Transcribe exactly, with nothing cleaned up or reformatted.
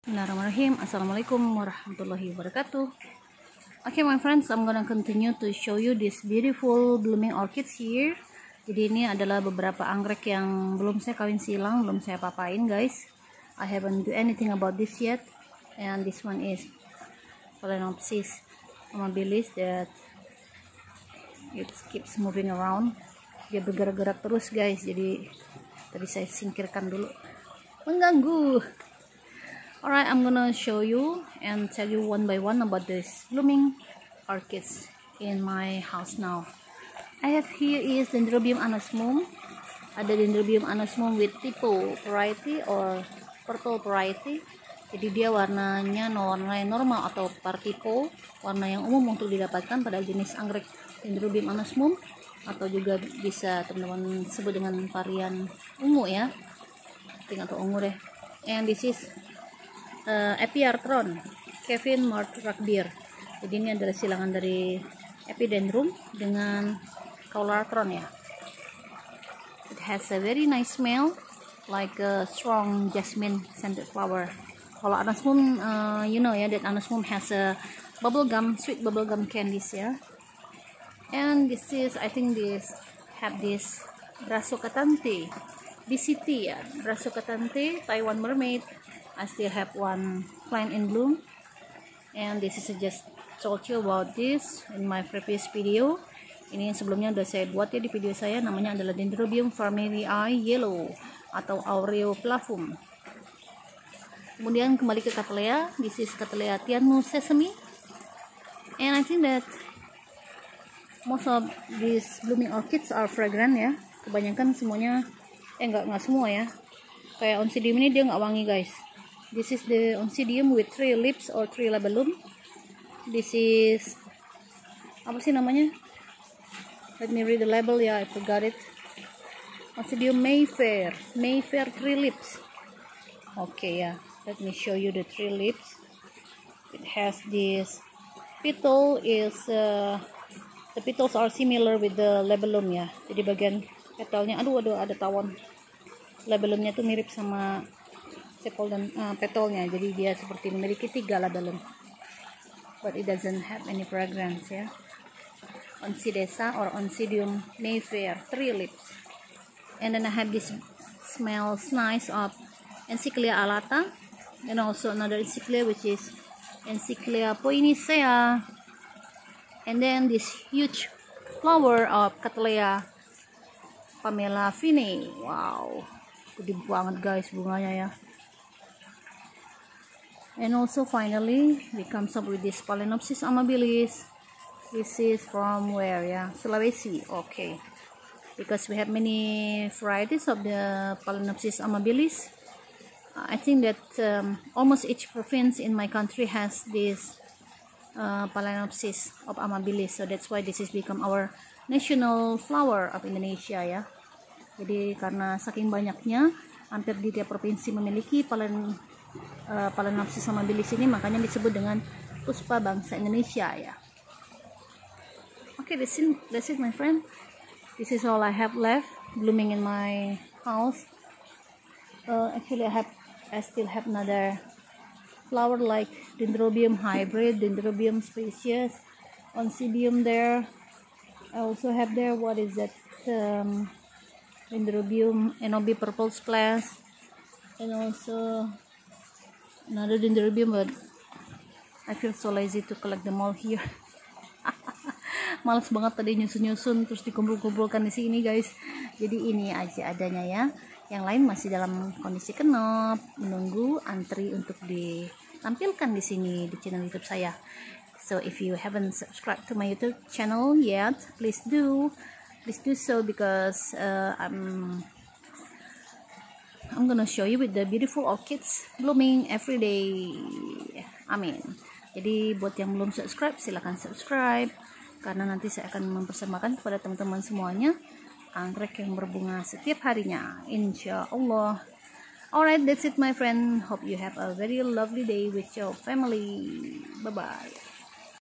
Bismillahirrahmanirrahim. Assalamualaikum warahmatullahi wabarakatuh. Okay my friends, I'm gonna continue to show you this beautiful blooming orchids here. Jadi ini adalah beberapa anggrek yang belum saya kawin silang, belum saya papain guys. I haven't do anything about this yet. And this one is Phalaenopsis amabilis that it keeps moving around. Dia bergerak-gerak terus guys, jadi tadi saya singkirkan dulu, mengganggu. Alright, I'm gonna show you and tell you one by one about this blooming orchids in my house now. I have here is Dendrobium anosmum. Ada Dendrobium anosmum with typo variety or purple variety. Jadi dia warnanya warna normal atau partipo, warna yang umum untuk didapatkan pada jenis anggrek Dendrobium anosmum, atau juga bisa teman-teman sebut dengan varian ungu ya, pink atau ungu deh. And this is Uh, Epiarthron Kevin Mort Rakbir. Jadi ini adalah silangan dari Epidendrum dengan Caularthron ya. It has a very nice smell like a strong jasmine scented flower. Kalau anosmum, uh, you know ya, that anosmum has a bubblegum, sweet bubblegum candies ya. And this is, I think this have this Brassocatante B C T ya, Brassocatante Taiwan Mermaid. I still have one plant in bloom, and this is I just told you about this in my previous video. Ini yang sebelumnya udah saya buat ya di video saya, namanya adalah Dendrobium farmerii yellow atau Aureoplavum. Kemudian kembali ke Cattleya, this is Cattleya Tianmu Sesame, and I think that most of these blooming orchids are fragrant ya. Kebanyakan semuanya, eh enggak enggak semua ya. Kayak Oncidium ini dia nggak wangi guys. This is the Oncidium with three lips or three labellum. This is apa sih namanya? Let me read the label ya, I forgot it. Oncidium Mayfair, Mayfair three lips. Okay ya, let me show you the three lips. It has this petal is uh, the petals are similar with the labellum ya. Jadi bagian petalnya, aduh aduh ada tawon. Labellumnya tuh mirip sama sepal dan uh, petalnya, jadi dia seperti memiliki tiga labellum, but it doesn't have any fragrance ya. Oncidesa or Oncidium Mayfair, three lips. And then I have this smells nice of Encyclia alata, and also another Encyclia which is Encyclia poinicea, and then this huge flower of Cattleya Pamela Fine. Wow, gede banget guys bunganya ya. And also finally we comes up with this Phalaenopsis amabilis. This is from where ya, Sulawesi. Okay, because we have many varieties of the Phalaenopsis amabilis. uh, I think that um, almost each province in my country has this uh, Phalaenopsis of amabilis, so that's why this has become our national flower of Indonesia ya. Jadi karena saking banyaknya, hampir di tiap provinsi memiliki Phalaen, uh, Phalaenopsis amabilis ini, makanya disebut dengan puspa bangsa Indonesia ya. Okay, that's it, that's it my friend. This is all I have left blooming in my house. Uh, actually, I have, I still have another flower like Dendrobium hybrid, Dendrobium species, Oncidium there. I also have there, what is that? Um, Dendrobium Enobi purple splash, and also another Dendrobium, but I feel so lazy to collect them all here. Males banget tadi nyusun-nyusun terus dikumpul-kumpulkan di sini guys. Jadi ini aja adanya ya. Yang lain masih dalam kondisi kenop, menunggu antri untuk ditampilkan di sini di channel YouTube saya. So if you haven't subscribed to my YouTube channel yet, please do. Please do so because uh, I'm I'm gonna show you with the beautiful orchids blooming every day. Amin. Jadi buat yang belum subscribe, silahkan subscribe, karena nanti saya akan mempersembahkan kepada teman-teman semuanya anggrek yang berbunga setiap harinya, insya Allah. Alright, that's it my friend. Hope you have a very lovely day with your family. Bye bye.